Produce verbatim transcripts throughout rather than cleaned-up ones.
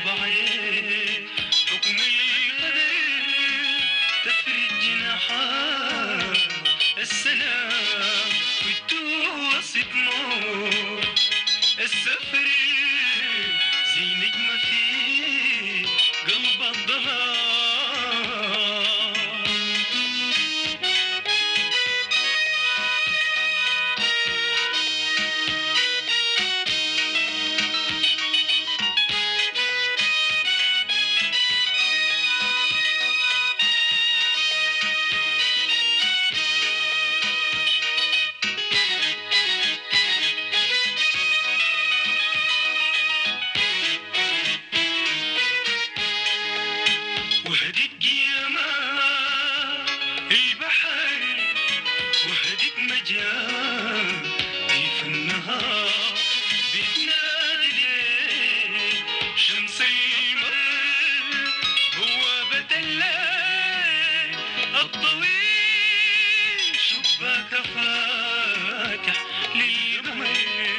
بعين حكم القدر تفرج جناحات السلام وتوسط نور السفر زي نجمة في قلب الظلام. وهديك يا ماء البحر وهديك مجال في النهار بتنادي ليل شمس المر بوابة الليل الطويل شباك فاتح للقمر.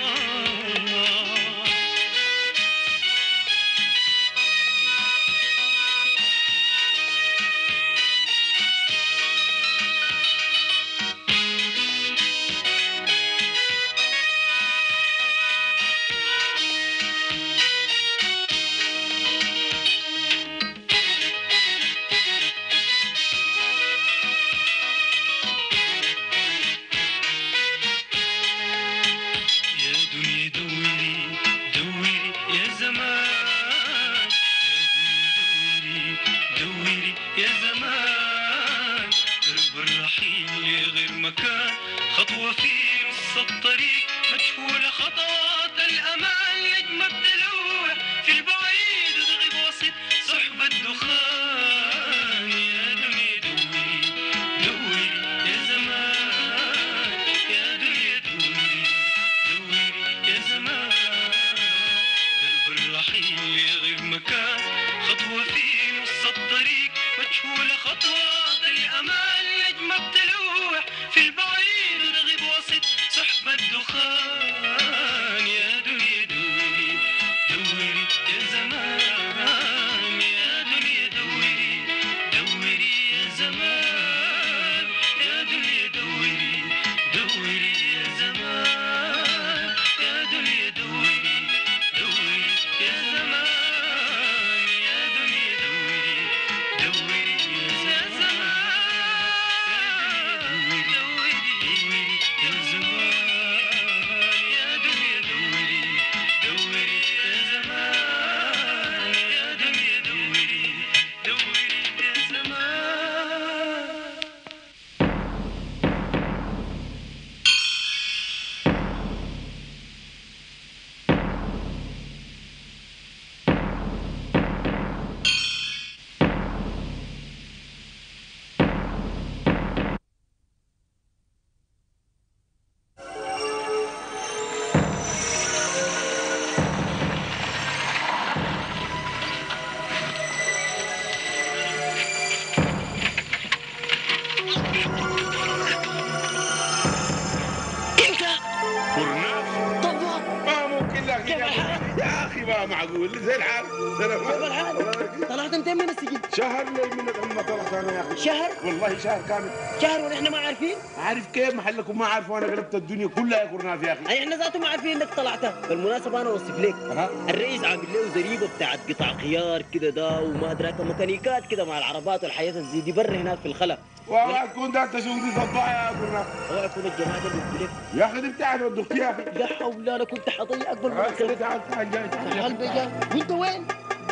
يا دنيا دوري دوري يا زمان، يا دنيا دوري دوري يا زمان، درب الرحيل غير مكان خطوة في نص الطريق مجهولة خطوات الأمان نجمة بتلوح في البعيد وتغيب وسط سحب الدخان. يا دنيا دوري دوري يا زمان، يا دنيا دوري دوري يا زمان، درب الرحيل غير مكان خطوة في نص الطريق مجهولة خطوات الأمان نجمة بتلوح في البعيد وتغيب وسط سحب الدخان. يا دنيا دوري دوري يا زمان، يا دنيا دوري دوري يا زمان، يا دنيا دوري دوري يا زمان، يا دنيا دوري دوري يا زمان، يا دنيا دوري دوري يا زمان، دوري دوري يا زمان، يا دنيا دوري دوري يا زمان، يا دنيا دوري دوري يا زمان. كورناف طبعا ما ممكن لك كيف الحال؟ يا اخي ما معقول زي الحال سلام كيف الحال؟ طلعت انت من السجن؟ شهر لي من الأمة طلعت انا يا اخي شهر؟ والله شهر كامل. شهر ونحن ما عارفين؟ عارف كيف محلكم ما عارف وانا قلبت الدنيا كلها يا كورناف يا اخي. اي احنا ذاته ما عارفين انك طلعت. بالمناسبه انا اوصف لك أها. الرئيس عامل له زريبه بتاعت قطع خيار كده ده وما ادراك ميكانيكات كده مع العربات والحياه الزي دي بره هناك في الخلا. والله تكون ده انت شغل صباح يا كورناف. هو يكون الجماعه اللي يقول لك يا اخي دي بتاعت ودك يا اخي. لا حول انا كنت حضي اقبل من تعال الكلام. تعال تعال جاي تعال تعال بيجا وانت وين؟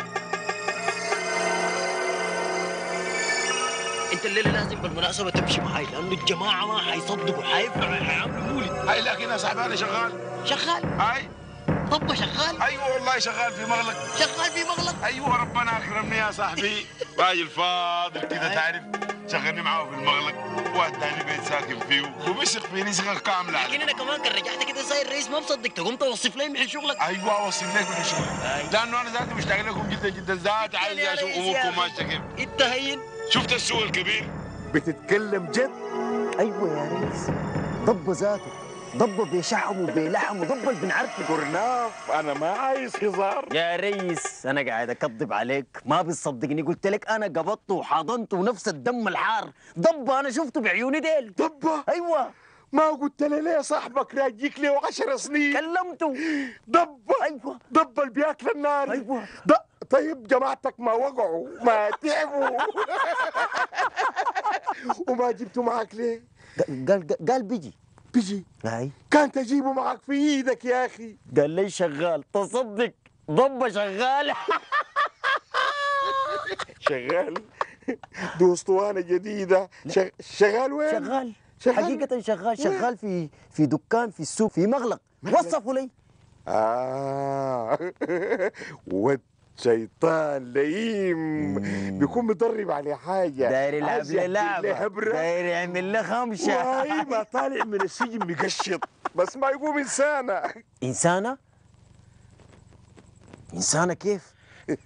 انت الليله لازم بالمناسبه تمشي معاي لانه الجماعه ما حيصدقوا حيفرحوا حيعملوا مولد. هاي لكن يا صاحبي انا شغال. شغال؟ هاي طب شغال؟ ايوه والله شغال في مغلق. شغال في مغلق؟ ايوه ربنا اكرمني يا صاحبي. راجل فاضل كده تعرف شغلني معاه في المغلق واداني بيت ساكن فيه وبيثق فيني ثقه كامله عليه. لكن انا كمان كان رجعت كده صاير رئيس ما مصدق تقوم توصف لي محل شغلك. ايوه اوصف لك من شغلك لانه انا ذاتي مشتاق لكم جدا جدا ذاتي عايز اشوف اموركم ماشيه كيف. انت هين شفت السوق الكبير؟ بتتكلم جد؟ ايوه يا ريس. طب ذاته ضبة بشحم وبلحم وضبة بنعرفه. كرناف انا ما عايز هزار. يا ريس انا قاعد اكذب عليك، ما بتصدقني، قلت لك انا قبضته وحاضنته ونفس الدم الحار. ضبة انا شفته بعيوني ديل. ضبة؟ ايوه. ما قلت لي ليه صاحبك راجيك له عشر سنين؟ كلمته. ضبة؟ ايوه. ضبة اللي بياكل النار. ايوه. ض... طيب جماعتك ما وقعوا ما تعبوا وما جبتوا معك ليه؟ قال قال بيجي. بيجي؟ هاي كان تجيبه معك في ايدك يا اخي. قال لي شغال، تصدق ضبة شغال. شغال؟ دي اسطوانه جديده. شغ... شغال وين؟ شغال شغال؟ حقيقة شغال. شغال في في دكان في السوق في مغلق. وصفوا لي. آه ود شيطان لئيم بيكون مدرب على حاجة. داير يلعب عايز لي يعمل لعبة، لي هبرة. داير يعمل لي خمشة. واي ما طالع من السجن مقشط بس ما يقوم إنسانة. إنسانة؟ إنسانة كيف؟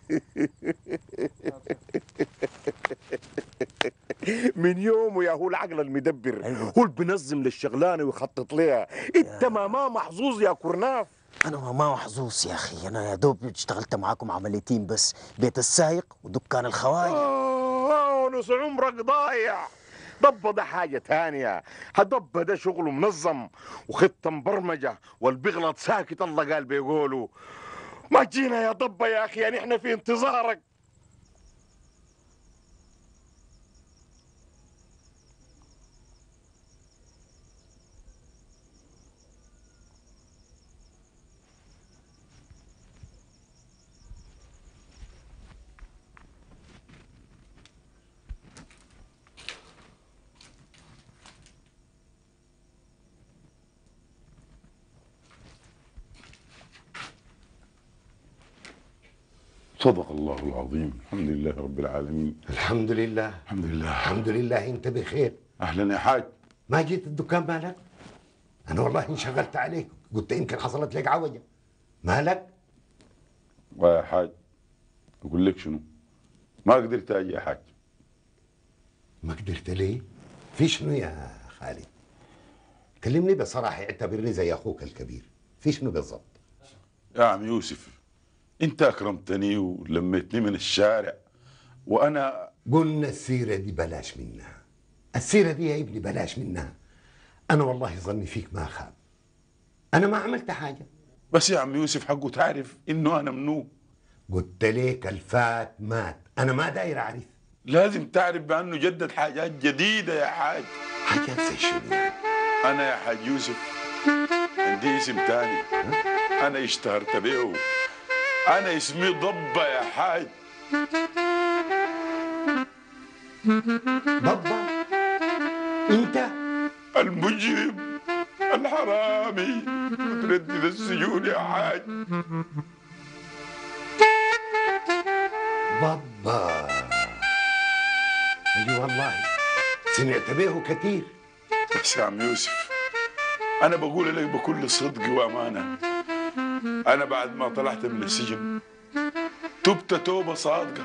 من يومه يا هو العقل المدبر. أيوة. هو اللي بنظم للشغلانة ويخطط لها. انت ما ما محظوظ يا كرناف. أنا ما ما محظوظ يا أخي، أنا يا دوب اشتغلت معاكم عمليتين بس، بيت السايق ودكان الخواجة. آه نص عمرك ضايع. ضبة ده حاجة تانية. هضبة ده شغله منظم وخطة مبرمجة، واللي بيغلط ساكت الله قال بيقولوا. ما جينا يا ضبة يا أخي، يعني إحنا في انتظارك. صدق الله العظيم. الحمد لله رب العالمين. الحمد لله. الحمد لله. الحمد لله انت بخير. اهلا يا حاج. ما جيت الدكان مالك؟ انا والله انشغلت عليك، قلت يمكن حصلت لك عوجه. مالك؟ يا حاج اقول لك شنو، ما قدرت اجي يا حاج. ما قدرت ليه؟ في شنو يا خالد؟ كلمني بصراحه، اعتبرني زي اخوك الكبير. في شنو بالضبط؟ يا عم يوسف، انت اكرمتني ولميتني من الشارع وانا قلنا السيره دي بلاش منها. السيره دي يا ابني بلاش منها. انا والله ظني فيك ما خاب. انا ما عملت حاجه. بس يا عم يوسف حقه تعرف انه انا منو. قلت لك الفات مات، انا ما داير اعرف. لازم تعرف بانه جدد حاجات جديده يا حاج. حاجات زي شنو يعني؟ انا يا حاج يوسف عندي اسم تاني انا اشتهرت به. انا اسمي ضبه يا حاج. ضبه؟ انت؟ المجرم الحرامي متردد السجون يا حاج. بابا اي والله سمعت به كثير. بس يا عم يوسف انا بقول لك بكل صدق وامانه، انا بعد ما طلعت من السجن تبت توبه صادقه.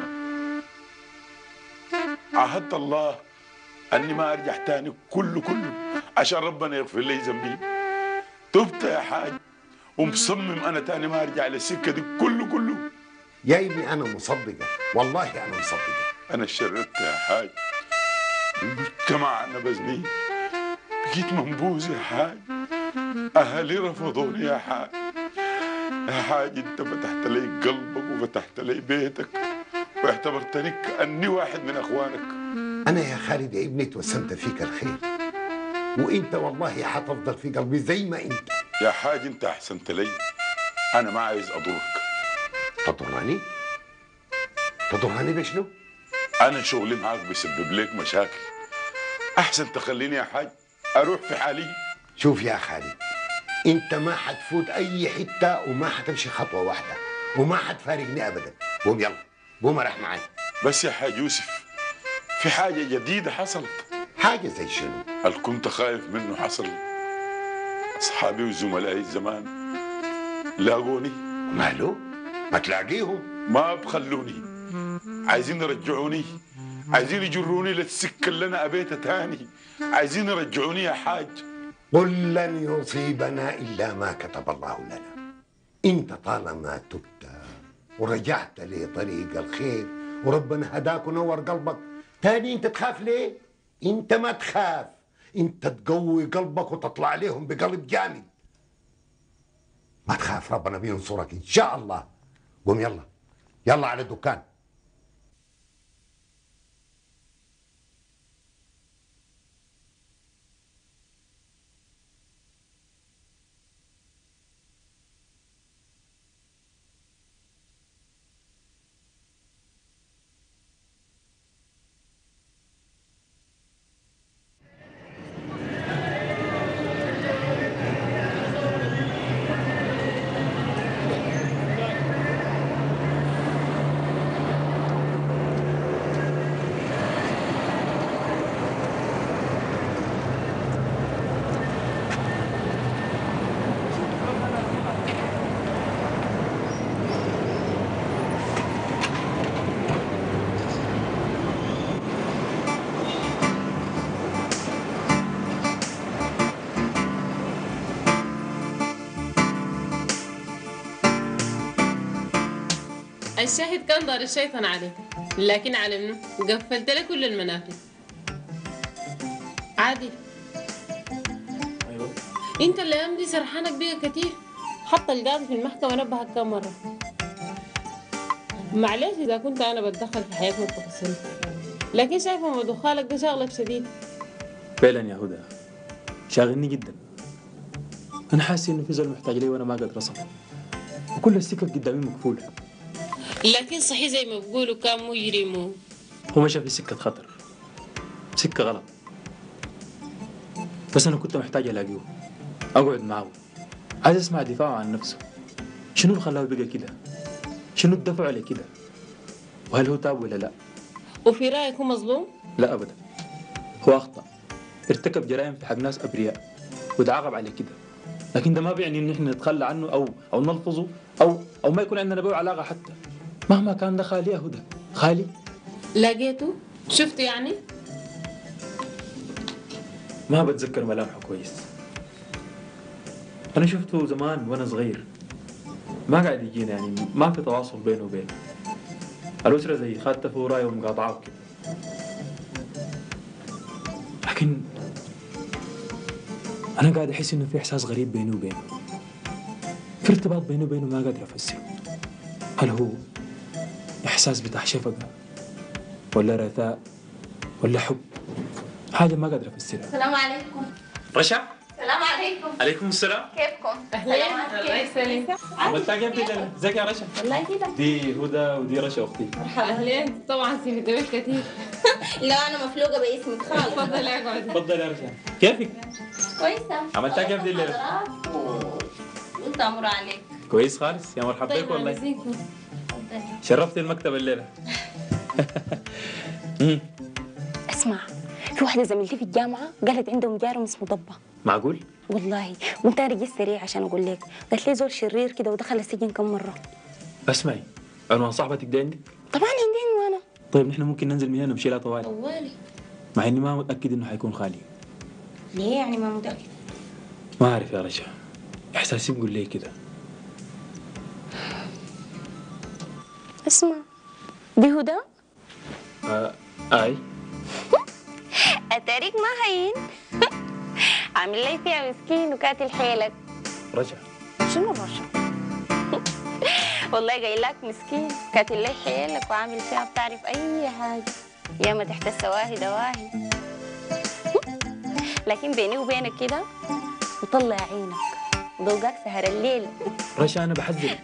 عهدت الله اني ما ارجع تاني كله كله عشان ربنا يغفر لي ذنبي. تبت يا حاج ومصمم انا تاني ما ارجع للسكه دي كله كله. يا ابني انا مصدقه، والله انا مصدقه. انا اتشردت يا حاج، المجتمع نبذني، بقيت منبوذ يا حاج، اهلي رفضوني يا حاج. يا حاج انت فتحت لي قلبك وفتحت لي بيتك واعتبرتني كاني واحد من اخوانك. انا يا خالد يا ابني توسمت فيك الخير، وانت والله حتفضل في قلبي زي ما انت. يا حاج انت احسنت لي، انا ما عايز اضرك. تضرني؟ تضرني بشنو؟ انا شغلي معاك بيسبب لك مشاكل، احسن تخليني يا حاج اروح في حالي. شوف يا خالد، انت ما حتفوت اي حته وما حتمشي خطوه واحده وما حتفارقني ابدا. قوم يلا، قوم راح معي. بس يا حاج يوسف في حاجه جديده حصلت. حاجه زي شنو؟ اللي كنت خايف منه حصل. اصحابي وزملائي زمان لاقوني. ماله؟ ما تلاقيهم؟ ما بخلوني، عايزين يرجعوني، عايزين يجروني للسكه اللي انا ابيتها تاني، عايزين يرجعوني يا حاج. قل لن يصيبنا إلا ما كتب الله لنا. أنت طالما تبت ورجعت لطريق الخير وربنا هداك ونور قلبك، تاني أنت تخاف ليه؟ أنت ما تخاف، أنت تقوي قلبك وتطلع عليهم بقلب جامد. ما تخاف، ربنا بينصرك إن شاء الله. قوم يلا يلا على الدكان. الشاهد كان دار الشيطان عليك، لكن على منه قفلت له كل المنافذ. عادل. ايوه. انت الايام دي سرحانك بيها كتير، حتى القاضي في المحكمه نبهك كم مره. معلش اذا كنت انا بتدخل في حياتنا التفاصيل، لكن شايفه موضوع خالك ده شغلك شديد. فعلا يا هدى شاغلني جدا. انا حاسس انه في زول محتاج لي وانا ما قادر اصل، وكل السكك قدامي مقفوله. لكن صحيح زي ما بيقولوا كان مجرم. هو مشى في سكه خطر، سكه غلط، بس انا كنت محتاج الاقيه، اقعد معه، عايز اسمع دفاعه عن نفسه. شنو اللي خلاه بقى كده؟ شنو الدفع عليه كده؟ وهل هو تاب ولا لا؟ وفي رايك هو مظلوم؟ لا ابدا، هو اخطا، ارتكب جرائم في حق ناس ابرياء وتعاقب على كده، لكن ده ما بيعني ان احنا نتخلى عنه او او نلفظه او او ما يكون عندنا به علاقه حتى، مهما كان ده خالي يا هدى، خالي. لقيته؟ شفته يعني؟ ما بتذكر ملامحه كويس. انا شفته زمان وانا صغير، ما قاعد يجينا يعني، ما في تواصل بينه وبينه. الأسرة زي خاتفه وراي ومقاطعات كده. لكن أنا قاعد أحس إنه في إحساس غريب بيني وبينه، في ارتباط بيني وبينه ما قادر أفسره. هل هو إحساس بتاع شفقة ولا رثاء ولا حب؟ حاجة ما قادر أفسرها. السلام عليكم. رشا. السلام عليكم. عليكم السلام. كيفكم؟ أهلا. الله يسلمك. عملتها كيف كده؟ ازيك يا رشا؟ والله كده. دي هدى ودي رشا أختي. مرحبا. أهلين. طبعا سمعت كثير. لا أنا مفلوقة باسمك خالص. تفضل اقعد. تفضل يا رشا. كيفك؟ كويسة. عملتها كيف دي الليلة؟ قلت أمر عليك. كويس خالص، يا مرحبا بك والله. تفضلي. شرفت المكتب الليلة. اسمع، في واحدة زميلتي في الجامعة قالت عندهم جارهم اسمه ضبة. معقول؟ والله قمت انا رجعت سريع عشان اقول لك، قالت لي زول شرير كده ودخل السجن كم مرة. اسمعي، عنوان صاحبتك ده عندك؟ طبعا عندي عنوانه. طيب نحن ممكن ننزل من هنا نمشي لها طوالي. طوالي. مع اني ما متأكد انه حيكون خالي. ليه يعني ما متأكد؟ ما اعرف يا رشا، احساسي بيقول لي كده. اسمع، دي هدى؟ آه اي. اتاريك ما هين. عامل لي فيها مسكين وكاتل حيلك. رشا. شنو رشا؟ والله جاي لك مسكين كاتل لي حيلك وعامل فيها بتعرف اي حاجه، يا ما تحت السواهي دواهي. لكن بيني وبينك كده وطلع عينك وذوقك سهر الليل. رشا انا بحذر.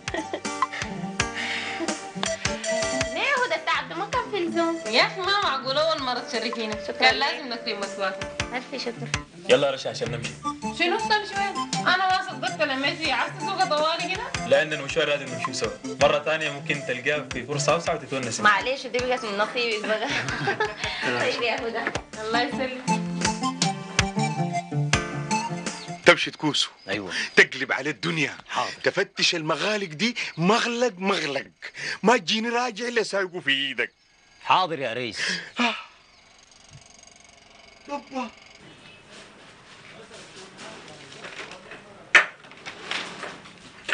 ليه هدى التعب ده ما كان في لزوم. يا أخي ما معقول أول مرة تشركينا، كان لازم نكرم مسواك. ألف شكر. يلا يا رشا عشان نمشي. شنو تمشي وين؟ أنا ما صدقت لما جي عايز تسوق طوالي كده؟ لأن المشوار لازم نمشي سوا، مرة ثانية ممكن تلقاه في فرصة أوسع وتتونس. معلش دي بقت من نصيبك بقى. طيب يا هدى. الله يسلمك. تمشي تكوسه. ايوه. تقلب على الدنيا. حاضر. تفتش المغالق دي مغلق مغلق، ما تجيني راجع الا سايقه في ايدك. حاضر يا ريس. يابا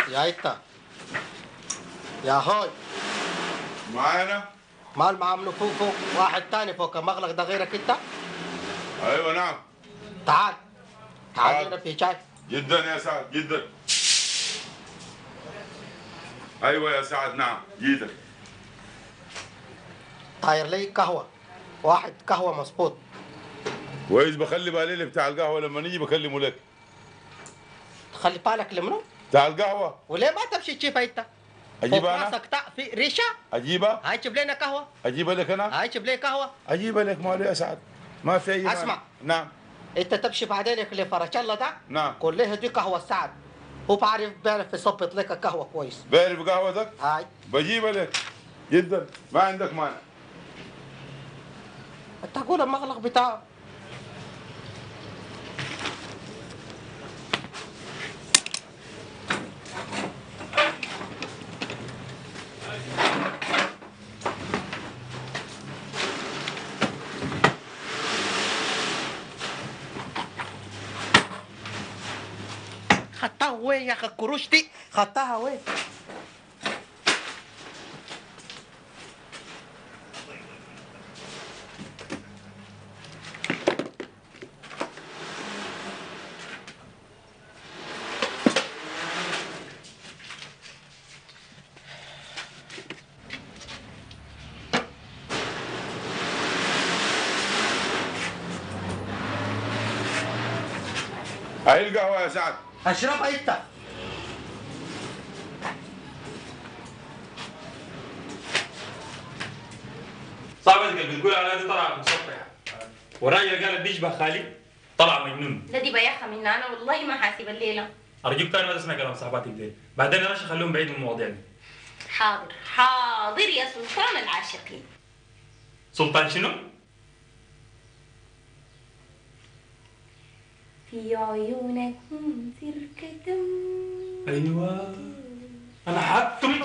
يا إنت يا هوي معانا؟ مال معامله فوق فوق واحد تاني فوق المغلق ده غيرك انت؟ ايوه نعم. تعال تعال تعال. هنا في شاي. جدا يا سعد جدا. ايوه يا سعد نعم جيتك. طاير لي قهوة واحد قهوة مظبوط. كويس بخلي بالي لي بتاع القهوه لما نيجي بكلمه لك. تخلي بالك لمنو؟ بتاع القهوه. وليه ما تمشي تجيبها انت؟ اجيبها انا؟ راسك تا- في ريشة؟ اجيبها؟ هاي جيب لنا قهوة. اجيبها لك انا؟ هاي جيب لي قهوة. اجيبها لك مالي يا سعد. ما في اي مانع. اسمع. نعم. انت تمشي بعدين اللي فرج الله ده. نعم. قول له دي قهوة سعد. هو بعرف بيعرف يظبط لك قهوة كويس. بعرف قهوتك؟ هاي. بجيبها لك. جدا ما عندك مانع. انت قول المغلق بتاعه. خدتها وين يا اخي الكروش دي؟ خدتها وين؟ هاي القهوه يا سعد. اشربها انت. صاحبتك اللي بتقول عليها دي طلعت مسطحه، والراجل قالت بيشبه خالي طلع مجنون. لا دي بياخة من انا والله ما حاسب الليله. ارجوك تاني ما تسمع كلام صاحباتك دي، بعدين انا خليهم بعيد من المواضيع دي. حاضر حاضر يا سلطان العاشقين. سلطان شنو؟ في عيونك سركة. ايوه انا حاطم.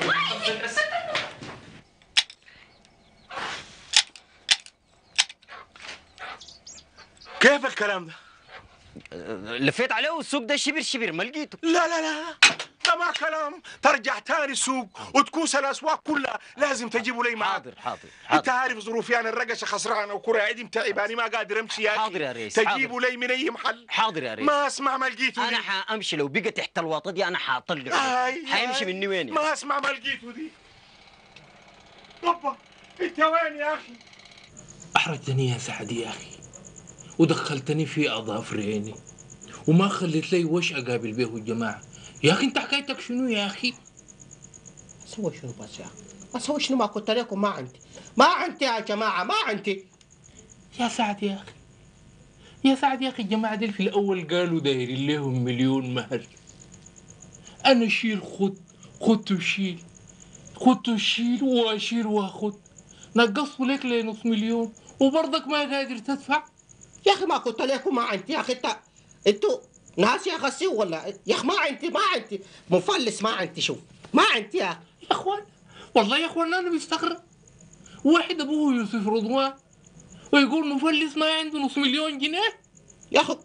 كيف الكلام ده؟ لفيت عليه والسوق ده شبر شبر ما لقيته. لا لا لا ده ما كلام. ترجع تاني السوق وتكوس الاسواق كلها لازم تجيبوا لي معاك. حاضر حاضر حاضر. انت عارف ظروفي انا الرقشه خسرانه وكره عدم تعباني ما قادر امشي يا أخي. حاضر يا ريس. تجيبوا لي من اي محل. حاضر يا ريس. ما اسمع ما لقيته انا دي. حامشي لو بقى تحت الواطه دي انا حاطلع. هاي حيمشي هاي. مني وين يعني؟ ما اسمع ما لقيته دي. بابا انت وين يا اخي؟ أحرجتني يا سعد يا أخي، ودخلتني في أظافر عيني، وما خليت لي وش أقابل به الجماعة. يا أخي أنت حكايتك شنو يا أخي؟ اسوي شنو بس يا اخي؟ اسوي شنو؟ ما قلت لكم ما عندي، ما عندي يا جماعه ما عندي. يا سعد يا أخي، يا سعد يا أخي، الجماعة دي في الأول قالوا دايرين لهم مليون مهر. أنا شيل خد، خد وشيل، خد وشيل وأشيل وأخد، نقصوا لك لي نص مليون وبرضك ما قادر تدفع. يا اخي ما قلت لكم ما عندي يا اخي. انت انتوا ناس يا اخي ولا يا اخي؟ ما عندي ما عندي مفلس ما عندي. شوف ما عندي يا اخي. يا اخوان والله يا اخوان انا مستغرب، واحد ابوه يوسف رضوان ويقول مفلس ما عنده نص مليون جنيه. يا اخي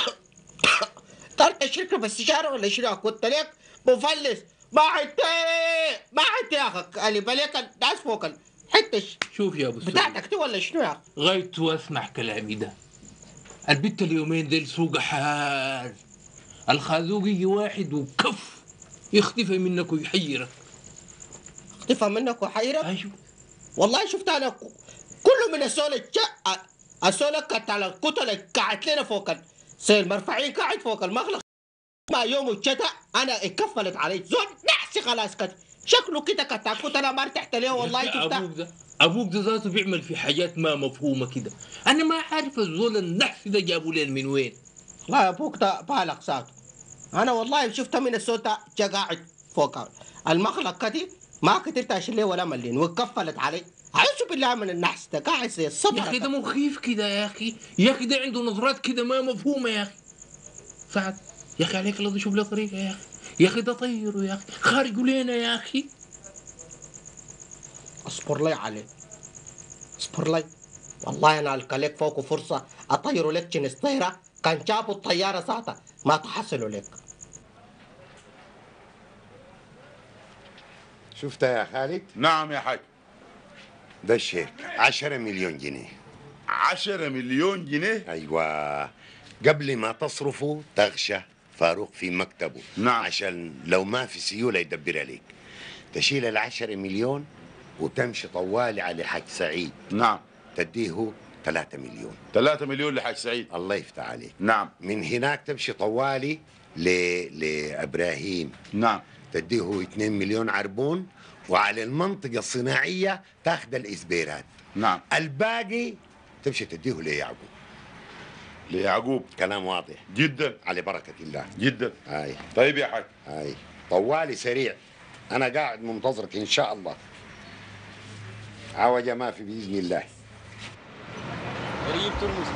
طلعت شركه في السيجاره ولا شنو؟ قلت لك مفلس ما عندي ما عندي يا اخي. اللي بالك الناس فوق الحته شوف يا ابو سعود بتاعتك دي ولا شنو يا اخي؟ غايت واسمع كلامي ده. البت اليومين ديل سوق حال، الخازوق يجي واحد وكف يختفي منك ويحيرك. اختفى منك وحيرك؟ ايوه والله شفت انا كله من السول الجا السول كانت على الكتل قاعد لنا فوق سي المرفعين قاعد فوق المغلق. ما يوم الشتاء انا اتكفلت علي زول نحسي خلاص كده شكله كده كتاكوت انا ما ارتحت ليه والله شفتها. ابوك ده ابوك ده ذاته بيعمل في حاجات ما مفهومه كده. انا ما عارف الزول النحس ده جابوا لين من وين. لا ابوك ده بالغ ذاته. انا والله شفتها من الصوت جا قاعد فوق المغلق كده ما قدرت اشيل له ولا ملين واتكفلت علي. اعوذ بالله من النحس ده قاعد زي الصبر. يا اخي ده مخيف كده يا اخي، يا اخي ده عنده نظرات كده ما مفهومه يا اخي. سعد يا اخي عليك الله شوف له طريقه يا اخي. يا اخي ده طيره يا اخي، خارجوا لينا يا اخي. اصبر لي عليه اصبر لي والله انا القى لك فوق فرصه اطيروا لك جنس طيره كان جابوا الطياره ذاتها ما تحصلوا لك. شفتها يا خالد؟ نعم يا حاج. ده الشيك عشرة مليون جنيه. عشرة مليون جنيه؟ ايوه، قبل ما تصرفوا تغشى فاروق في مكتبه. نعم. عشان لو ما في سيوله يدبر عليك. تشيل العشرة مليون وتمشي طوالي على حاج سعيد. نعم. تديه ثلاثة مليون. ثلاثة مليون لحاج سعيد. الله يفتح عليك. نعم. من هناك تمشي طوالي ل... لابراهيم. نعم. تديه اثنين مليون عربون، وعلى المنطقة الصناعية تاخذ الإسبيرات. نعم. الباقي تمشي تديه ليعقوب. ليعقوب. كلام واضح جدا. على بركة الله. جدا. هاي. طيب يا حاج. هاي طوالي سريع، أنا قاعد منتظرك إن شاء الله. عوجة ما في بإذن الله. قريب ترمز.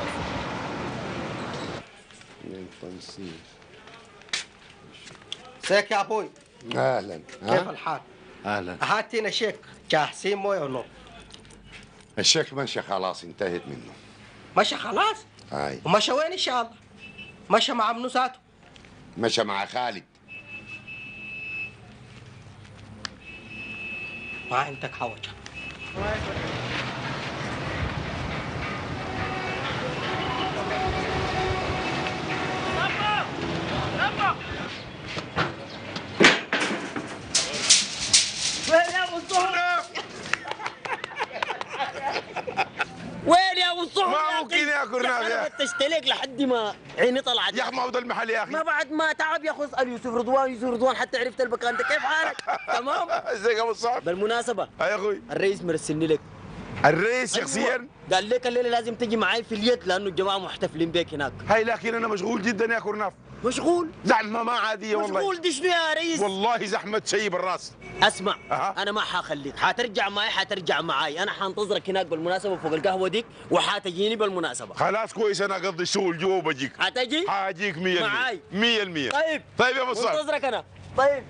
سيك يا ابوي. اهلا. كيف الحال؟ اهلا. هاتينا شيك جاهزين مويه ونور. الشيك مشى خلاص، انتهت منه. مشى خلاص؟ هاي. ومشى وين ان شاء الله؟ مشى مع ابن ذاته. مشى مع خالد. ما عندك حوجه. وين يا ابو الصهر؟ وين يا ابو الصهر؟ ما ممكن يا كرناف يا اخي تشتلك لحد ما عيني طلعت يا اخي. ما هو ده المحل يا اخي. ما بعد ما تعب يا اخي. اسال يوسف رضوان. يوسف رضوان حتى عرفت المكان ده. كيف حالك؟ تمام؟ ازيك يا ابو الصعب؟ بالمناسبه يا اخوي الرئيس مرسلني لك. الرئيس شخصيا؟ أيوة. قال لك الليله لازم تجي معي في اليد لانه الجماعه محتفلين بيك هناك. هاي لكن انا مشغول جدا يا كرناف. مشغول؟ زحمه ما عاديه والله. مشغول دي شنو يا ريس؟ والله زحمه شيء بالراس. اسمع أه. انا ما حخليك، حترجع معي حترجع معي. انا حانتظرك هناك بالمناسبه فوق القهوه ديك وحتجيني بالمناسبه. خلاص كويس، انا اقضي الشغل جوا وبجيك. حتجي؟ حاجيك مية بالمية معاي مية بالمية. طيب طيب يا ابو الصعب. منتظرك انا. طيب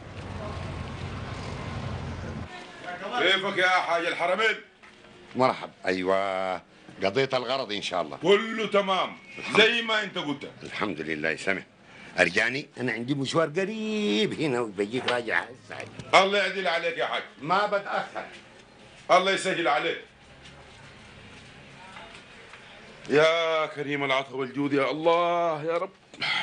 كيفك يا حاج الحرمين؟ مرحب. ايوه، قضيت الغرض ان شاء الله. كله تمام زي ما انت قلت. الحمد لله. سمع، ارجعني، انا عندي مشوار قريب هنا وبجيك راجع هسه. الله يعدل عليك يا حاج. ما بتاخر. الله يسهل عليك. يا كريم العطاء والجود يا الله يا رب.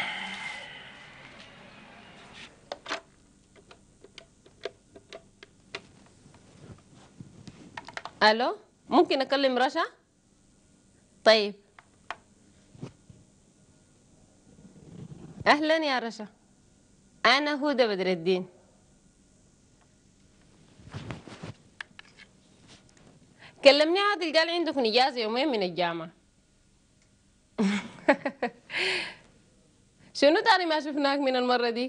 الو، ممكن اكلم رشا؟ طيب. اهلا يا رشا، انا هدى بدر الدين. كلمني عادل قال عندكم اجازه يومين من الجامعه. شنو تاني ما شفناك من المره دي؟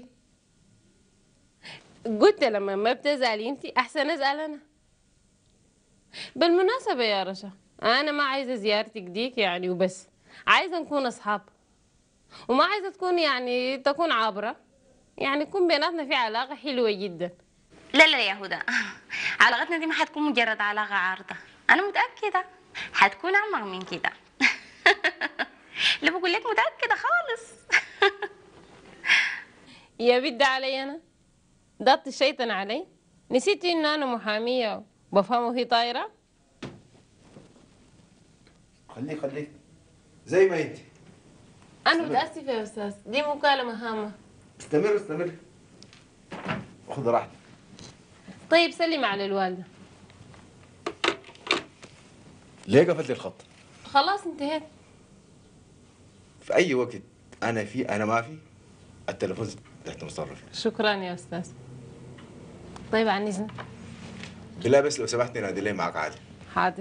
قلت لما ما بتزعلي انت احسن ازعل انا. بالمناسبه يا رشا، انا ما عايزه زيارتك ديك يعني وبس، عايزه نكون اصحاب، وما عايزه تكون يعني تكون عابره، يعني يكون بيناتنا في علاقه حلوه جدا. لا لا يا هدى، علاقتنا دي ما حتكون مجرد علاقة عارضة، أنا متأكدة حتكون أعمق من كده. اللي بقول لك متأكدة خالص. يا بنت علي انا ضغط الشيطان علي، نسيتي انه انا محاميه وبفهمه هي طايره. خليك خليك زي ما انت. انا متاسفه يا استاذ، دي مكالمه هامه. استمر استمر، خذ راحتك. طيب سلم على الوالده. ليه قفلت الخط؟ خلاص انتهيت. في اي وقت انا في انا ما في التليفون تحت مصرف. شكرا يا استاذ. طيب عن اذنك. بالله بس لو سمحتي نادي لي معك عادي. حاضر.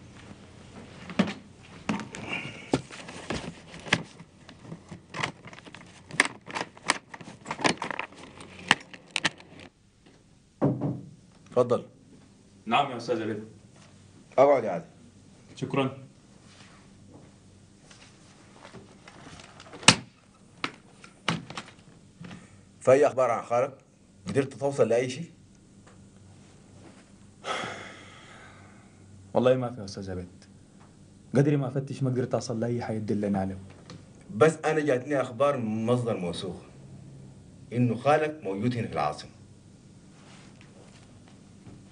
تفضل. نعم يا استاذ رضا. اقعد يا عادل. شكرا. في اي اخبار عن خالد؟ قدرت توصل لاي شيء؟ والله ما في يا استاذ عبيد، قدري ما افتش ما قدرت اصل لاي حاجه تدلني عليه. بس انا جاتني اخبار من مصدر موثوق انه خالك موجود هنا في العاصمه.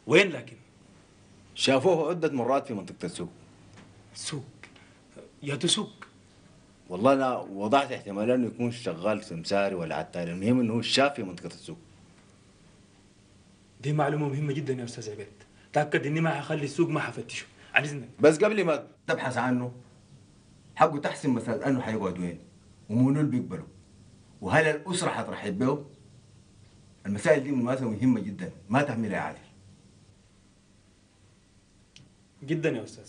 وين لكن؟ شافوه عدة مرات في منطقة السوق. سوق؟ يا تسوق؟ والله أنا وضعت احتمال إنه يكون شغال سمساري ولا عتال، المهم إنه هو شاف في منطقة السوق. دي معلومة مهمة جدا يا أستاذ عبيد. تأكد إني ما هخلي السوق ما هفتشه، عن إذنك. بس قبل ما تبحث عنه حقه تحسن مسألة إنه حيقعد وين؟ ومنو اللي بيقبله؟ وهل الأسرة حترحب به؟ المسائل دي مناسبة مهمة جدا، ما تهملها يا عادل. جدا يا أستاذ.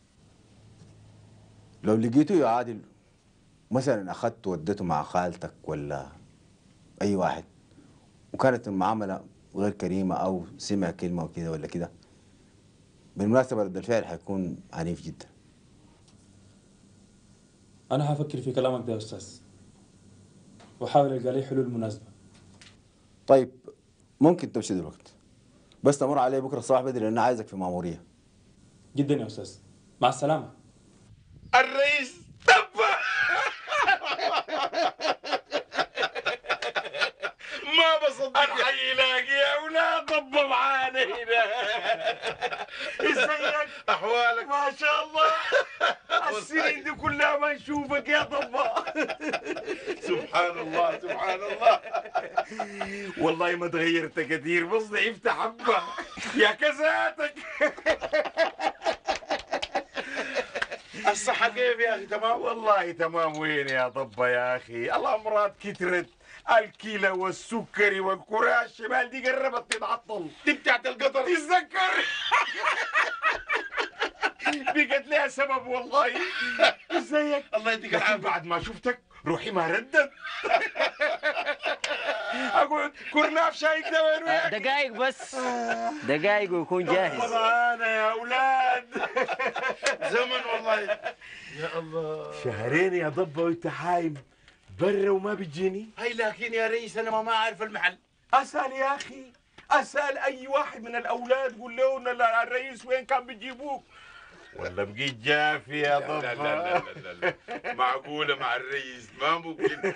لو لقيته يا عادل مثلا أخذته وديته مع خالتك ولا أي واحد وكانت المعاملة غير كريمة أو سمع كلمة وكده ولا كده، بالمناسبة رد الفعل حيكون عنيف جدا. أنا هفكر في كلامك ده يا أستاذ وأحاول ألقى لي حلول مناسبة. طيب ممكن تمشي دلوقتي، بس تمر علي بكرة الصباح بدري لأن عايزك في مأمورية. جدا يا أستاذ، مع السلامة. الرئيس تبا ما بصدق الحي يلاقي يا اولاد ضبه معانا هنا. ازيك؟ احوالك؟ ما شاء الله السنين دي كلها ما نشوفك يا ضبه. سبحان الله سبحان الله. والله ما تغيرت كثير بس ضعفت حبه يا كزاتك. الصحة كيف يا أخي؟ تمام؟ والله تمام. وين يا ضبة يا أخي؟ الأمراض كترت، الكلى والسكري والكرة الشمال دي قربت تتعطل. دي بتاعت القطر تتذكر. بقت لها سبب والله. ازيك؟ الله يديك العافية. بعد ما شفتك روحي ما ردت. اقول كرناف شايك ده وين وين؟ دقايق بس، دقايق ويكون جاهز. معانا يا اولاد. زمن والله. يا الله. شهرين يا ضبه وانت حايم برا وما بتجيني؟ هاي لكن يا ريس انا ما ما اعرف المحل. اسال يا اخي، اسال اي واحد من الاولاد قول له ان الرئيس وين كان بيجيبوك. ولا بقيت جافي يا ضبه؟ لا لا لا لا لا معقوله مع الرئيس ما ممكن.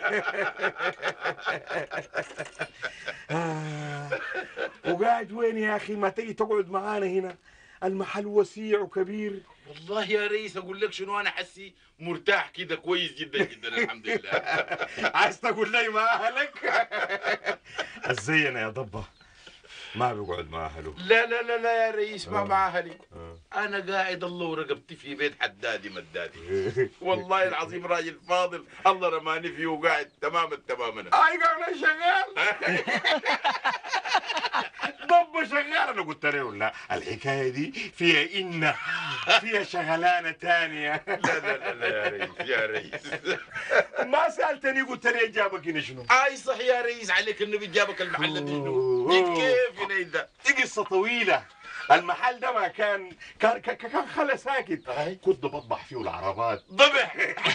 آه. وقاعد وين يا اخي؟ ما تيجي تقعد معانا هنا، المحل وسيع وكبير. والله يا ريس اقول لك شنو، انا حسي مرتاح كده كويس جدا جدا الحمد لله. عايز تقول لي مع اهلك؟ الزينه يا ضبه ما بيقعد مع اهله. لا لا لا لا يا ريس ما مع اهلي. انا قاعد الله ورقبتي في بيت حدادي مدادي. والله العظيم راجل فاضل الله رماني فيه وقاعد تماما تماما. اي انا شغال. ضبه شغال. انا قلت له لا الحكايه دي فيها إن فيها شغلانه ثانيه. لا لا لا لا يا ريس يا ريس. ما سالتني قلت لي جابك هنا شنو؟ اي صح يا ريس عليك النبي جابك المحل دي شنو؟ كيف هنا ده؟ دي قصه طويله. المحل ده ما كان كان كان خلى ساكت، كنت بطبح فيه العربات. ضبح.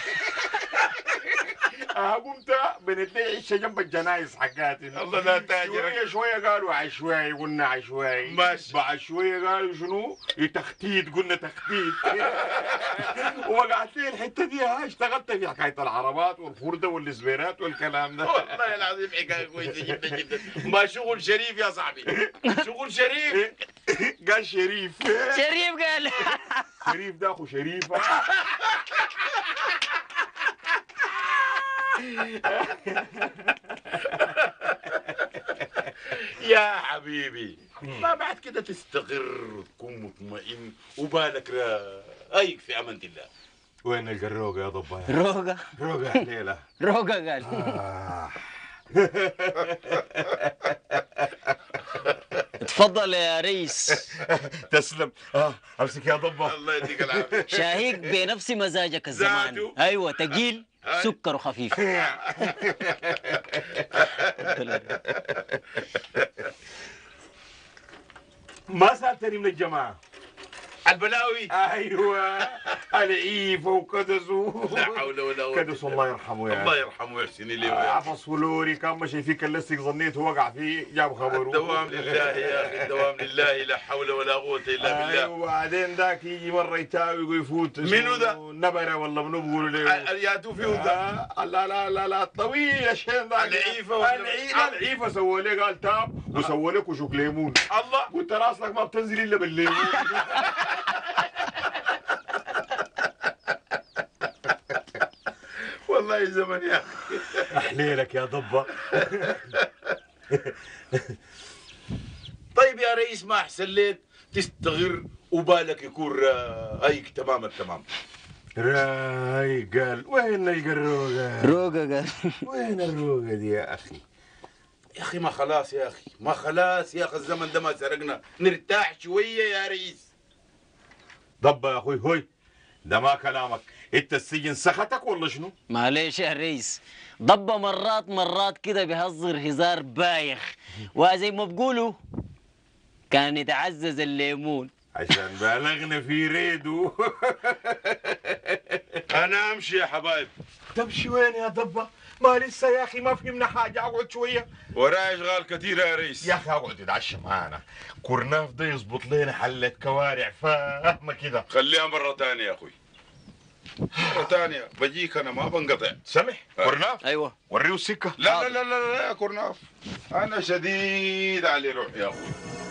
قمت بنت لي عشه جنب الجنايز حقاتي. الله لا تاجرك. شويه شويه قالوا عشوائي، قلنا عشوائي. ماشي. بعد شويه قالوا شنو؟ تخطيط، قلنا تخطيط. وقعدت لي الحته دي ها اشتغلت في حكايه العربات والخرده والسبيرات والكلام ده. والله العظيم حكايه كويسه جدا جدا. ما شغل شريف يا صاحبي. شغل شريف. قال شريف. شريف قال. شريف ده اخو شريفه. يا حبيبي ما بعد كده تستقر وتكون مطمئن وبالك رايق في امانه الله. وين الروقه يا ضبايا؟ روقه روقه حليله. روقه قال. آه. تفضل يا ريس. تسلم. اه امسك يا ضبه. الله يديك العافيه. شاهيك بنفس مزاجك الزمان. زادو. ايوه تقيل سكر وخفيف. ما سالتني من الجماعه البلاوي. ايوه العيفه وكدسه. لا حول ولا قوه. كدس الله يرحمه يا الله يرحمه ويحسن اليه. عفص فلوري كان ماشي فيه كلستك ظنيته وقع فيه جاب خبره. الدوام لله يا اخي، الدوام لله، لا حول ولا قوه الا بالله. ايوه وبعدين ذاك يجي مره يتاوي ويفوت. منو ذا؟ نبره ولا منو بيقولوا له؟ ياتوا فيه ذا. لا لا لا لا الطويل الشين ذاك. العيفه العيفه العيفه سوى لي قال تاب وسوى لك وشوك ليمون. الله. قلت راسك ما بتنزل الا بالليمون. والله زمن يا اخي. احليلك يا ضبه. طيب يا رئيس، ما احسن لك تستغر وبالك يكون رايق تمام التمام. رايق قال وين يلقى الروقه؟ روقه قال وين الروقه دي يا اخي؟ يا اخي ما خلاص يا اخي، ما خلاص يا اخي، الزمن ده ما سرقنا، نرتاح شويه يا رئيس. ضبه يا اخوي هوي، ده ما كلامك، انت السجن سخطك ولا شنو؟ معلش يا ريس، ضبة مرات مرات كده بيهزر هزار بايخ، وزي ما بقولوا كان يتعزز الليمون عشان بالغنا في ريدو. انا امشي يا حبايب. تمشي وين يا ضبه؟ ما لسه يا اخي ما فهمنا حاجه، اقعد شويه. وراي اشغال كثيره يا ريس. يا اخي اقعد اتعشى معانا، كورناف ده يظبط لنا حله كوارع فاهمه كده. خليها مره ثانيه يا اخوي، مرة ثانية بجيك أنا ما بنقطع. سمح كورناف؟ أيوه وريه السكة. لا لا لا لا لا يا كورناف، أنا شديد على روح يا أخوي.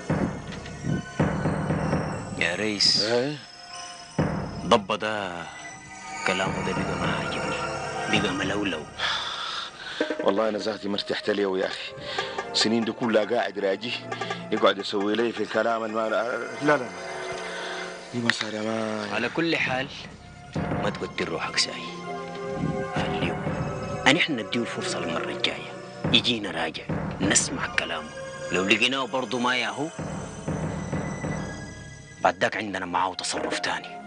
يا ريس ضبة ده كلامه ده بقى ما عاجبني، بقى ملولو. والله أنا ذاتي ما ارتحت له يا أخي، سنين دي كلها قاعد راجي يقعد يسوي لي في الكلام الما لا لا لا دي مسألة ما. على كل حال ما تقدر روحك ساي، خليه أن احنا نديه الفرصة المرة الجاية يجينا راجع نسمع كلامه، لو لقيناه برضه ما ياهو بعد ذاك عندنا معاه تصرف تاني.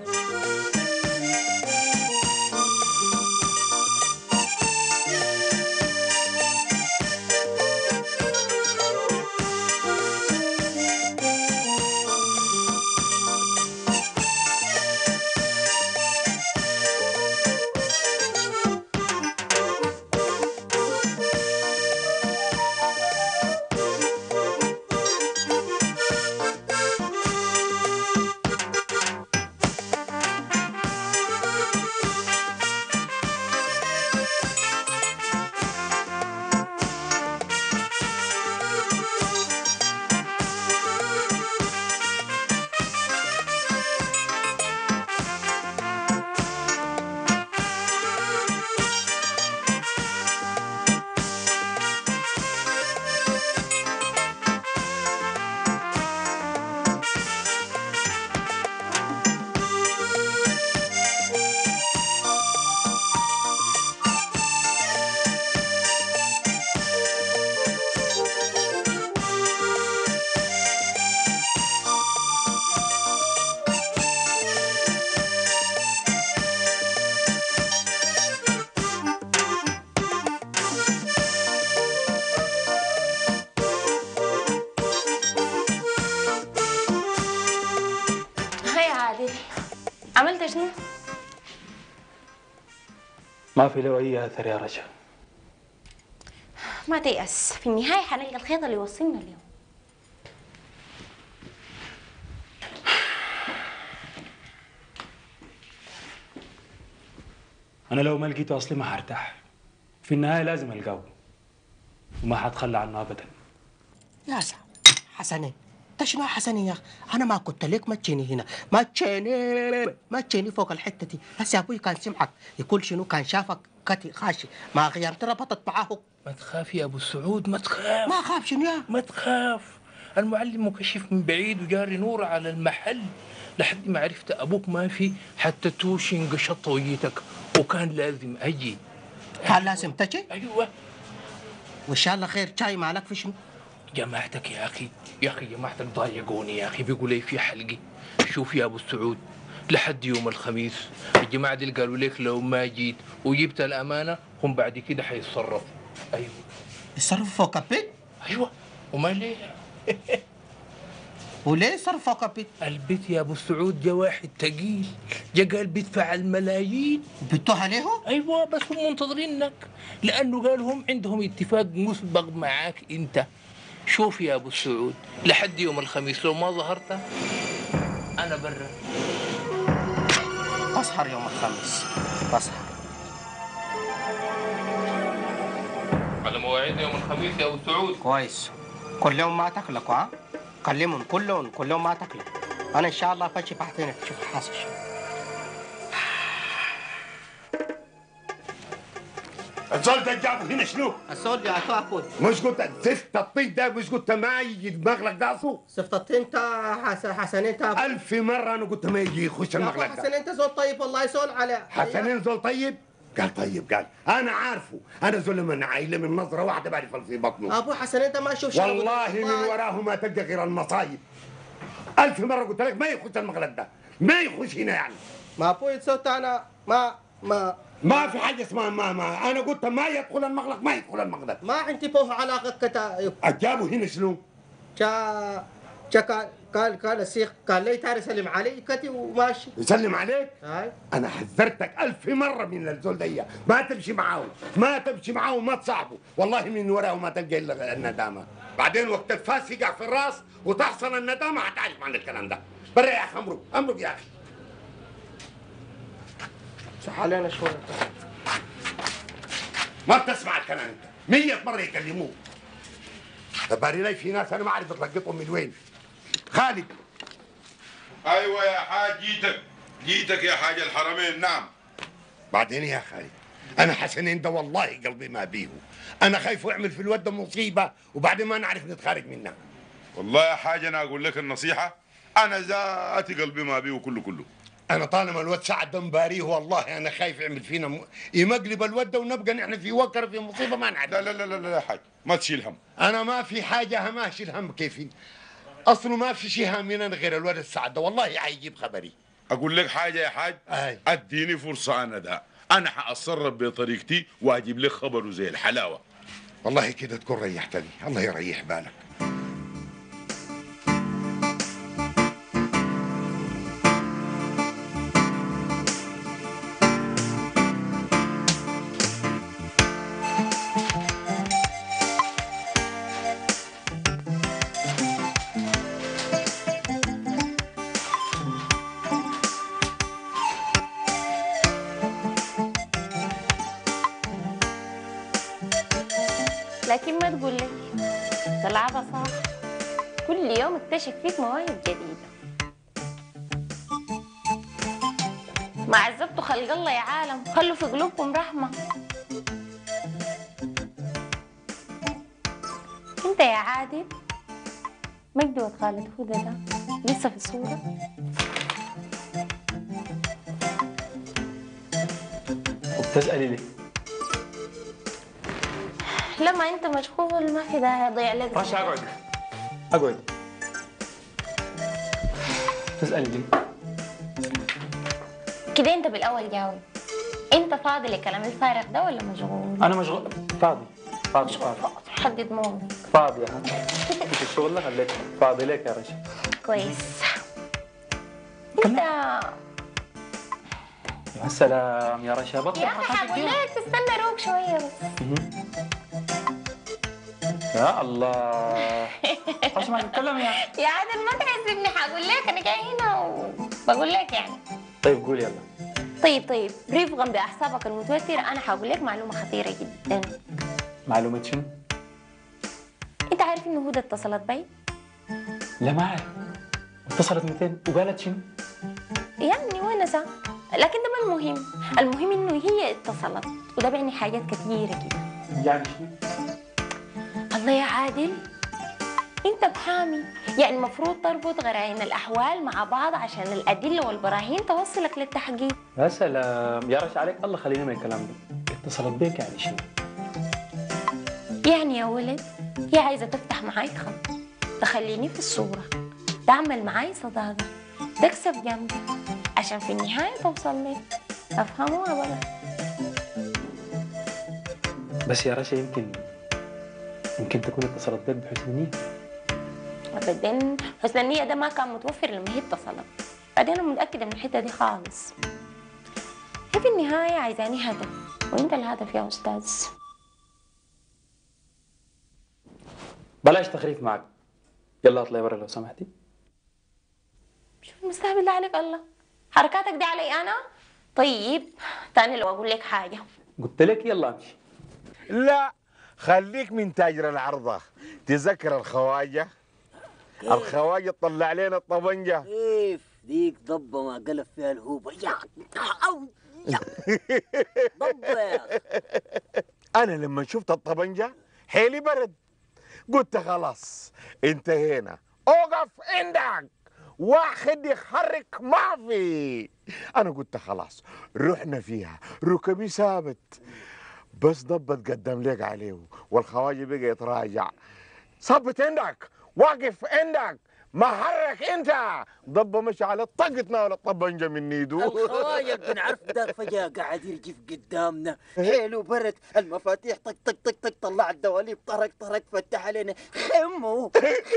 عملت شنو؟ ما في له أي أثر يا رجا. ما تيأس، في النهاية حنلقى الخيط اللي يوصلنا اليوم. أنا لو ما لقيته أصلي ما حرتاح، في النهاية لازم ألقاه وما حتخلى عنه أبدا. يا سعد حسنين، انت شنو يا حسنين يا اخي؟ انا ما قلت لك ما تجيني هنا، ما تجيني ما تجيني فوق الحته دي، هسه ابوي كان سمعك يقول شنو، كان شافك كتي خاشي ما غيرت ربطت معاه. ما تخاف يا ابو سعود، ما تخاف. ما اخاف شنو يا؟ ما تخاف، المعلم مكشف من بعيد وجاري نور على المحل لحد ما عرفت ابوك ما في، حتى توشي انقشط طويتك وكان لازم اجي. كان لازم تجي؟ ايوه. وان شاء الله خير. جاي مالك في شنو؟ جماعتك يا اخي، يا اخي جماعتك ضايقوني يا اخي، بيقول لي في حلقي. شوف يا ابو السعود، لحد يوم الخميس الجماعه دي قالوا لك لو ما جيت وجبت الامانه هم بعد كده حيتصرفوا. ايوه يتصرفوا فوق البيت؟ ايوه، وما ليه؟ وليه صرفك بيت؟ البيت يا ابو سعود جا واحد تقيل، جا قال بيدفع الملايين. بتوه عليهم؟ ايوه بس هم منتظرينك، لانه قال هم عندهم اتفاق مسبق معاك انت. شوف يا ابو سعود، لحد يوم الخميس لو ما ظهرت انا برا. بسهر يوم الخميس، بسهر على مواعيد يوم الخميس يا ابو سعود. كويس. كل يوم ما تكلكوا ها؟ كلمهم كلهم كل يوم ما تكلك. انا ان شاء الله فشي بعدين شوف حاصل. الزول ده جابه هنا شنو؟ الزول جاته اكل. مش قلت زفت الطين ده، مش قلت ما يجي دماغك داسه؟ زفت الطين انت حسن حسن انت ألف مرة أنا قلت ما يجي يخش المغلق ده. حسن انت زول طيب والله يسول عليه. حسنين زول طيب؟ قال طيب قال أنا عارفه، أنا زول من عايلة من نظرة واحدة بعرف في بطنه. ابو حسن انت ما تشوف شغله. والله من وراه ما تلقى غير المصايب. ألف مرة قلت لك ما يخش المغلق ده، ما يخش هنا يعني. ما ابوي صوت انا ما ما ما في حاجة اسمها ما ما، أنا قلت ما يدخل المغلق ما يدخل المغلق. ما عندي فوه علاقة كتا. أجابوا هنا شنو؟ جا جا قال قال قال السيخ قال لي تعال سلم علي كتي وماشي. يسلم عليك؟ هاي أنا حذرتك ألف مرة من الزول دي، ما تمشي معاه، ما تمشي معاه وما تصاحبه، والله من وراه ما تلقى إلا الندامة. بعدين وقت الفاس يقع في الراس وتحصل الندامة هتعرف عن الكلام ده. برا يا أخي أمرك، أمرك يا أخي. صح علينا شوية. ما بتسمع الكلام أنت، مية مرة يكلموك. تباري لي في ناس أنا ما أعرف أتلقطهم من وين. خالد. ايوه يا حاج، جيتك جيتك يا حاج الحرمين. نعم. بعدين يا خالد انا حسنين ده والله قلبي ما بيه، انا خايف يعمل في الود مصيبه وبعدين ما نعرف نتخارج منها. والله يا حاج انا اقول لك النصيحه، انا ذاتي قلبي ما بيه كله كله. انا طالما الود سعد ده مباريه والله انا خايف يعمل فينا م... يمقلب الود ونبقى نحن في وكر في مصيبه ما نعرف. لا لا لا لا يا حاج ما تشيل هم. انا ما في حاجه ما اشيل هم كيفين، اصله ما في شيء هامنا غير الولد السعد ده والله حيجيب خبري. اقول لك حاجه يا حاج، أي. اديني فرصه انا ده، انا حاتصرف بطريقتي واجيب لك خبره زي الحلاوه. والله كده تكون ريحتني، الله يريح بالك. لكن ما تقول لي تلعبها صح، كل يوم اكتشف فيك مواهب جديدة. ما عذبتوا خلق الله يا عالم، خلوا في قلوبكم رحمة. انت يا عادل مجدي واد خالد هدى ده لسه في الصورة؟ وبتسألي ليه؟ لما انت مشغول ما في داعي يضيع لك. رشا اقعد اقعد. تسألي ليه؟ كده انت بالاول جاوب، انت فاضي للكلام الفارغ ده ولا مشغول؟ انا مشغول. فاضي فاضي فاضي. حدد موضوع. فاضي ها؟ انت الشغل ده خليك فاضي ليك يا رشا. كويس. انت يا سلام يا رشا بطل. يا اخي حقول لك تستنى روق شويه بس. يا الله. رشا ما تتكلم يا يا عادل ما تعذبني، حقول لك انا جاي هنا وبقول لك يعني. طيب قول يلا. طيب طيب رفقا باعصابك المتوتره انا حقول لك معلومه خطيره جدا. معلومة شنو؟ انت عارف انه هدى اتصلت بي؟ لا ما اعرف. اتصلت مئتين وقالت شنو؟ يعني ونسة، لكن ده ما المهم، المهم انه هي اتصلت وده بيعني حاجات كثيره كده. يعني شنو؟ الله يا عادل انت محامي، يعني المفروض تربط غرائن الاحوال مع بعض عشان الادله والبراهين توصلك للتحقيق. يا سلام يا رشا عليك الله، خلينا من الكلام ده. اتصلت بيك يعني شنو؟ يعني يا ولد هي عايزه تفتح معاي خط، تخليني في الصوره، تعمل معاي صداقه، تكسب جنبي عشان في النهايه توصل لي. افهموها ولا؟ بس يا رشا يمكن يمكن تكون اتصلت بيك بحسن نية. بعدين حسن النية ده ما كان متوفر لما هي اتصلت. بعدين أنا متأكدة من الحتة دي خالص. هي في النهاية عايزاني هدف، وأنت الهدف يا أستاذ. بلاش تخريف معك، يلا اطلعي برا لو سمحتي. شوف المستهبل ده عليك الله، حركاتك دي علي أنا؟ طيب تاني لو أقول لك حاجة. قلت لك يلا امشي. لا خليك من تاجر العرضة. تذكر الخواجة؟ الخواجة طلع علينا الطبنجة. كيف ديك ضبة ما قلب فيها الهوبة يا أو يا ضبة يا أخي. أنا لما شفت الطبنجة حيلي برد، قلت خلاص انتهينا، اوقف عندك واحد يخرك ما في. أنا قلت خلاص رحنا فيها، ركبي ثابت، بس ضبة تقدم لك عليه والخواجة بقى يتراجع. صبت عندك، واقف عندك، ما حرك انت. ضبة مشي على طقتنا ولا الطبنجة من ايده. الخواجة بنعرف ده فجأة قاعد يرجف قدامنا، حيله برد، المفاتيح طق طق طق طق، طلع الدواليب طرق طرق، فتح علينا خمو.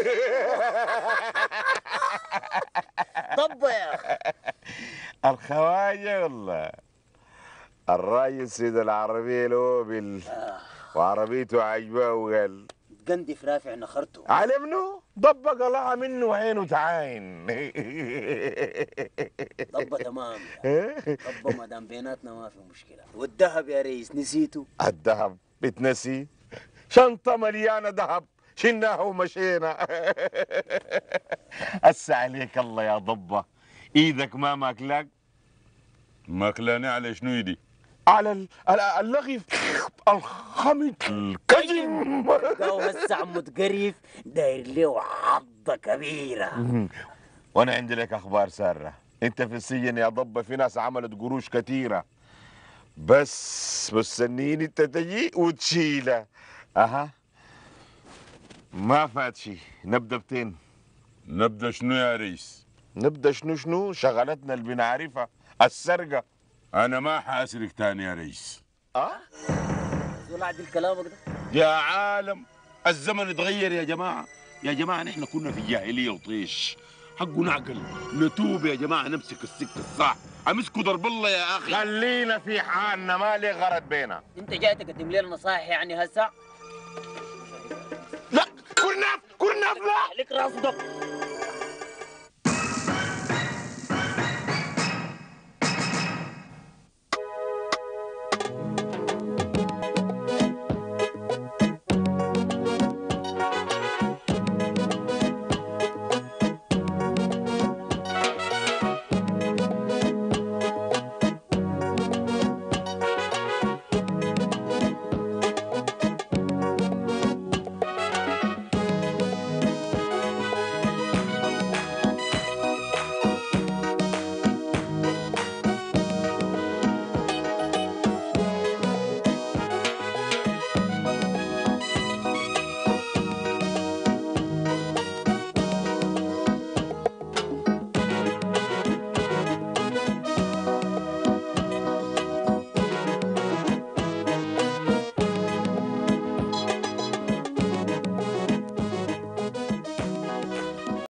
ضبة يا اخي. الخواجة والله الراجل سيد العربية لوبل وعربيته عجباه وقال قندف رافع نخرته. على منو؟ ضبة قلعها منه وعينه تعاين. ضبة تمام، ضبة ما دام بيناتنا ما في مشكلة. والذهب يا ريس نسيته؟ الذهب بتنسي؟ شنطة مليانة ذهب شلناها ومشينا. هسه عليك الله يا ضبة، ايدك ما ماكلاك؟ ماكلاني على شنو ايدي؟ على ال- ال- اللغف الخمط الكجم. جو هسه عم متقرف داير له عضة كبيرة. وانا عندي لك اخبار سارة، انت في السجن يا ضبة في ناس عملت قروش كثيرة، بس مستنيين انت تجي وتشيله. اها ما فات شي، نبدا بتين؟ نبدا شنو يا ريس؟ نبدا شنو شنو؟ شغلتنا اللي بنعرفها السرقة. انا ما حاسرك تاني يا ريس. اه زول عدل كلامك ده. يا عالم الزمن اتغير يا جماعة، يا جماعة نحن كنا في جاهلية وطيش، حقه نعقل نتوب يا جماعة، نمسك السكة الصح، امسكوا ضرب الله يا اخي. خلينا في حالنا، ما لي غرض بينا. انت جاي تقدم لي نصائح يعني هسه؟ لا كرناف كرناف لا عليك راسك.